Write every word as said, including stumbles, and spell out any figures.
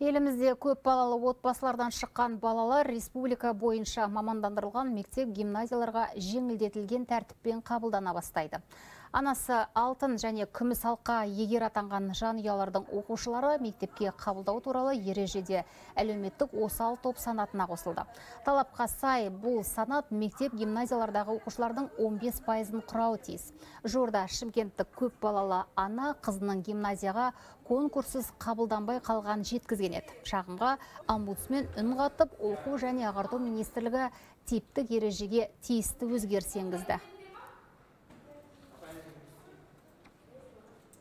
Елімізде көп балалы отбасылардан шыққан балалар республика бойынша мамандандырылған мектеп гимназияларға жеңілдетілген тәртіппен қабылдана бастайды. Анасы алтын және күміс алқа егер атанған жанұялардың оқушылары мектепке қабылдау туралы ережеде әлеуметтік осал топ санатына қосылды. Талапқа сай бұл санат мектеп гимназиялардағы оқушылардың он бес пайызын құрауы тиіс. Жуырда шымкенттік көп балалы ана қызының гимназияға конкурсыз қабылданбай қалған жеткізген еді. Шағымға омбудсмен үн қатып, оқу және ағарту министрлігі типтік ережеге тиісті өзгеріс енгізді.